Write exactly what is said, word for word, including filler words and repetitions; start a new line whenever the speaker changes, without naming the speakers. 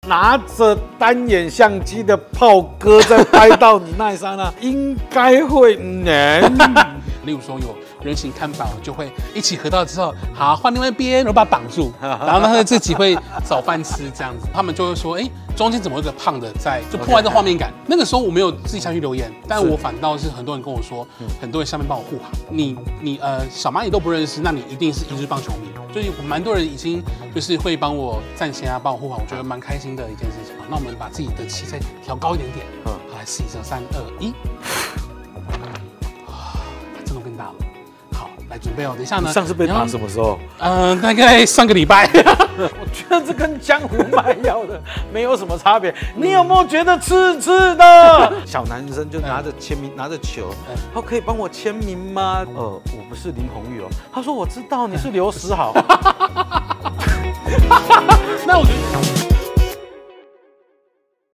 拿着单眼相机的炮哥在拍到你那一刹那，应该会能。
例如说有人行看板，就会一起合到之后，好换另外一边，然后把它挡住，然后他自己会找饭吃这样子。他们就会说，哎、欸，中间怎么有个胖的在，就破坏这画面感。那个时候我没有自己下去留言，但我反倒是很多人跟我说，很多人下面帮我护航。你你呃小蚂蚁都不认识，那你一定是一日棒球迷。就是蛮多人已经就是会帮我站线啊，帮我护航，我觉得蛮开心的一件事情。那我们把自己的气再调高一点点，嗯，好，来试一下，三二一。真的更大了，好，来准备哦。等一下呢？
上次被打什么时候？
嗯、呃，大概上个礼拜。
我觉得这跟江湖卖药的没有什么差别。你有没有觉得刺刺的？小男生就拿着签名，拿着球，他可以帮我签名吗？呃，我不是林红玉哦。他说我知道你是刘时豪。
那我觉得。